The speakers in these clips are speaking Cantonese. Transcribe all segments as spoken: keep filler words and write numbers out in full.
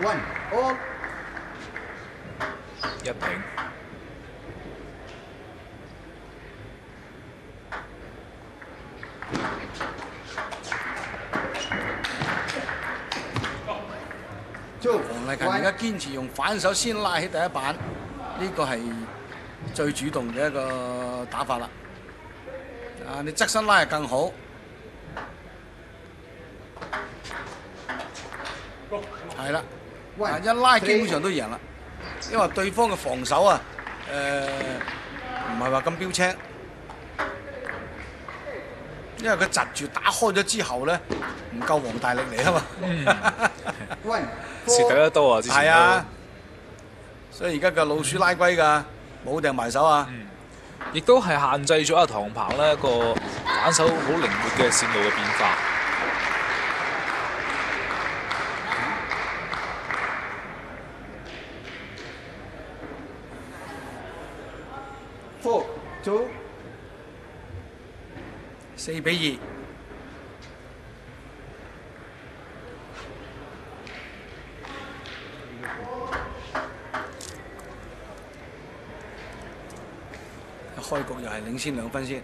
One all。 一平。 黃麗勤而家堅持用反手先拉起第一板，呢個係最主動嘅一個打法啦。啊，你側身拉係更好。係啦，啊一拉基本上都贏啦，因為對方嘅防守啊，誒唔係話咁標青，因為佢窒住打開咗之後咧，唔夠黃大力嚟啊嘛。 嗯蝕得多啊！之前係啊，所以而家嘅老鼠拉龜㗎，冇掟埋手啊！ 亦都係限制咗阿唐鵬呢一個反手好靈活嘅線路嘅變化。 Four two 四比二。開局又係領先兩分先。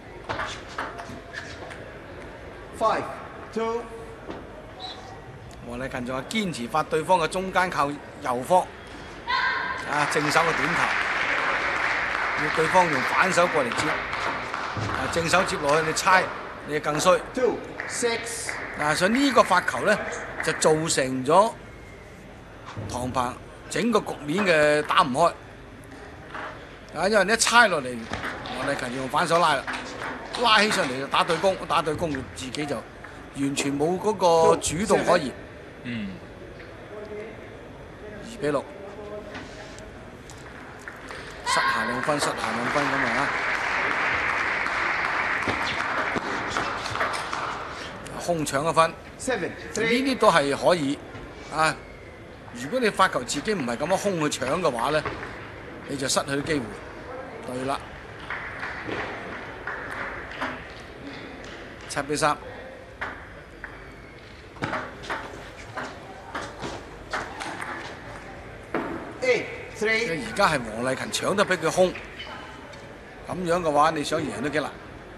Five two。 黃麗勤仲係堅持發對方嘅中間靠右方，啊正手嘅短球，要對方用反手過嚟接，啊正手接落去你猜你就更衰。 Two six。 嗱，所以呢個發球咧就造成咗唐鵬整個局面嘅打唔開，啊因為你一猜落嚟。黃麗勤用反手拉啦，拉起上嚟就打對攻，打對攻自己就完全冇嗰個主動可言。 嗯。 二比六，失下兩分，失下兩分咁啊！空搶一分，呢 Seven 啲都係可以啊！如果你發球自己唔係咁樣空去搶嘅話咧，你就失去機會。對啦。七比三。 Eight three。 而家係黃麗勤搶得俾佢空，咁樣嘅話，你想贏都幾難。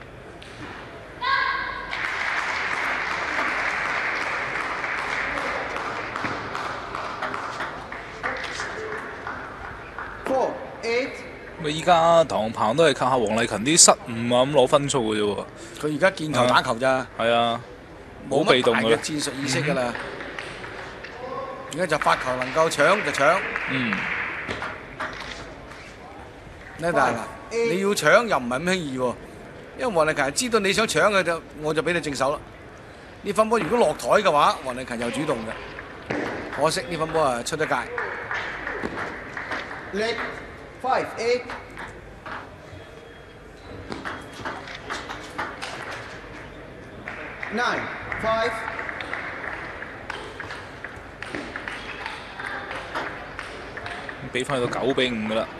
Four eight。 咁啊！依家唐鵬都係靠下黃麗勤啲失誤啊，咁攞分數嘅啫喎。 佢而家見球打球咋？ 係啊， 冇被動嘅戰術意識㗎啦。而家就發球能夠搶就搶。 嗯。 呢但係嗱，你要搶又唔係咁輕易喎，因為黃麗勤係知道你想搶嘅就我就俾你正手啦。呢分波如果落台嘅話，黃麗勤又主動嘅，可惜呢分波啊出咗界。 Leg five eight。Nine five。 俾翻去到九比五噶啦。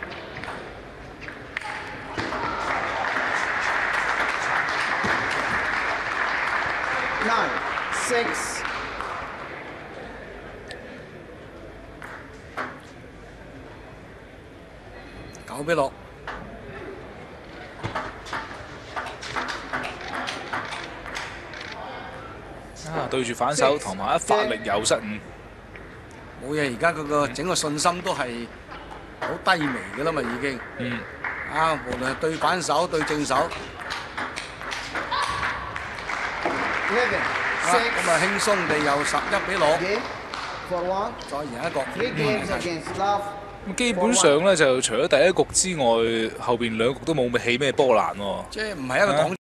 Nine six。 九比六。 啊，對住反手，唐鵬一發力又失誤。 冇嘢，而家佢個整個信心都係好低微嘅啦嘛，已經。 嗯。 啊，無論係對反手對正手。 Eleven six。 咁啊，輕鬆地又十一比六。 For one。 再贏一個。 Three games against love。 咁基本上咧，就除咗第一局之外，後邊兩局都冇起咩波瀾喎。 即係唔係一個擋。